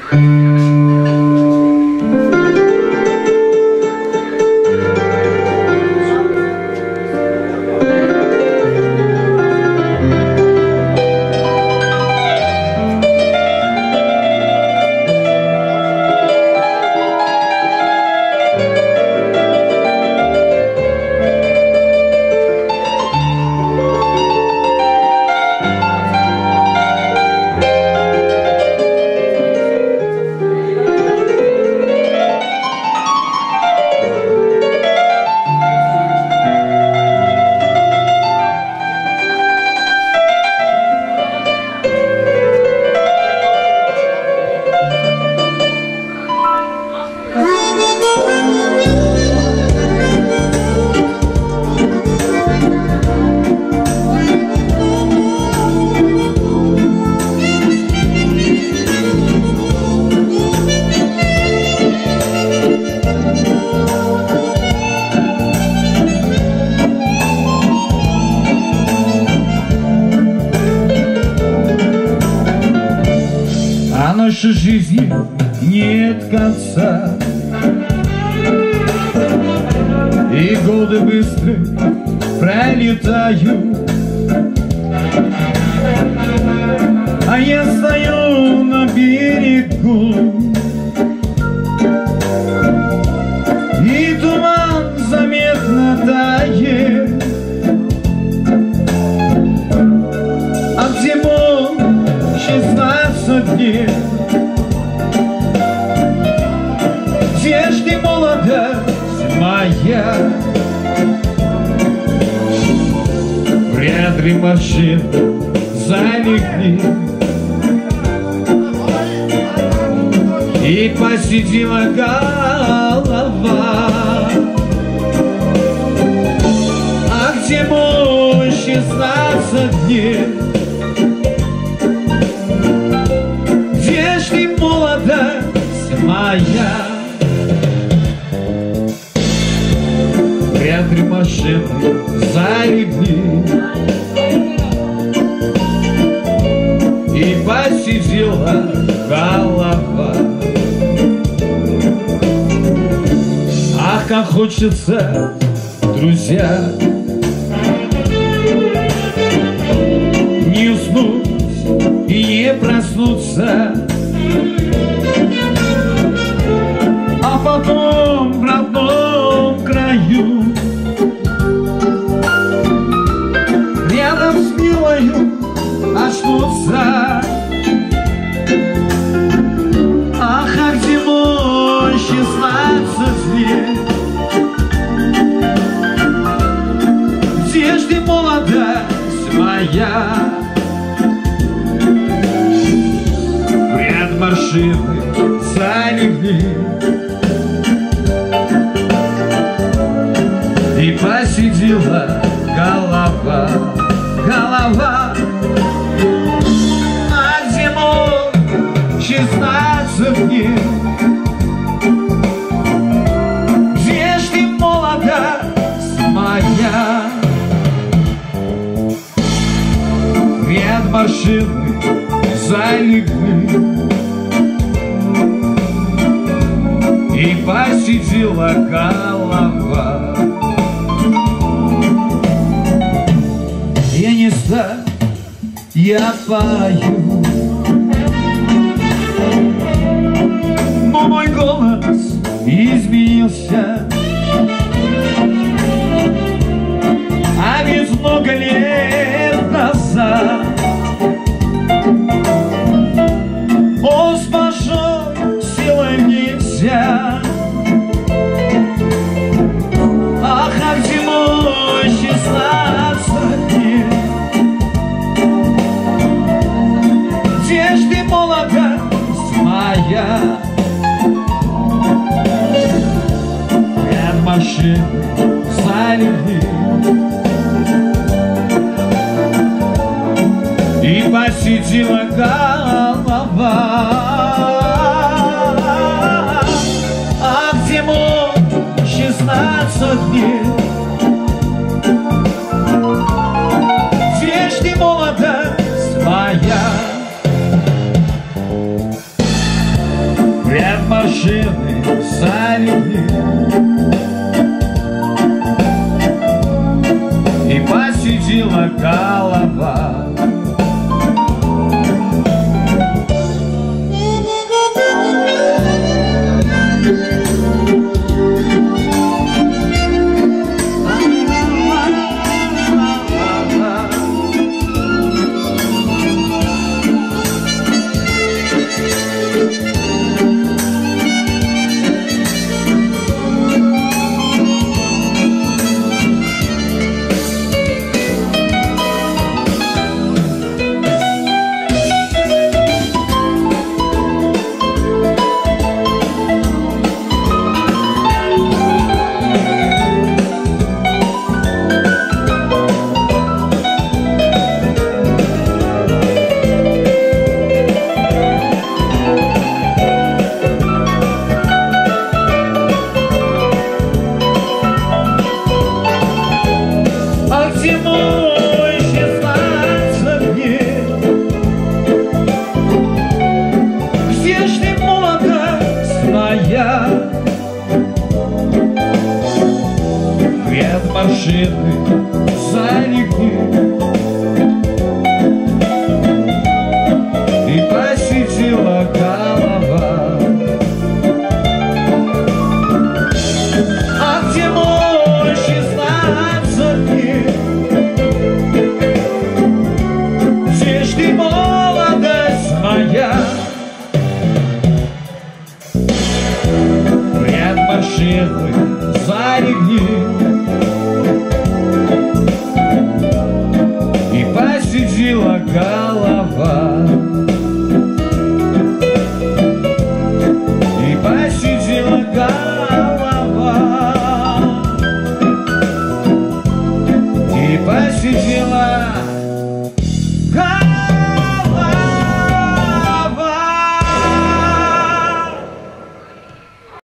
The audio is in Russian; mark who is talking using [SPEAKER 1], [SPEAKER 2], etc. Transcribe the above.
[SPEAKER 1] Нашей жизни нет конца, и годы быстро пролетают, а я стою на берегу, и туман заметно тает, а зимой 16 дней. Где ж ты, молодость моя? Вряд ли машины залегли, и посидела голова. А где мой 16 дней? Где ж ты, молодость моя? Вряд ли машины залегли, и посидела голова. Ах, как хочется, друзья, не уснуть и не проснуться, а потом в родном краю рядом с милою очнуться. Ах, как зимой 16 лет, где ж ты, молодость моя? Вряд машины залегли, и посидела голова. Голова, а зимой 16 дней. Где ж ты, молодость моя? Вряд машины залегли, и посидела голова. Я не стар, я пою, но мой голос изменился. А ведь много лет назад он с большой силой нельзя. Ах, как зимой 16 дней. Где ж ты, молодость моя? Ряд машин залегли, и посидела голова. А где мой 16 дней? Где ж ты, молодость моя? Свет машины залили, и посидела голова. Свет машины залегли, и посетила голова. А где мой 16 дней? Где ж ты, молодость моя? Свет машины залегли, и посидела голова. И посидела голова. И посидела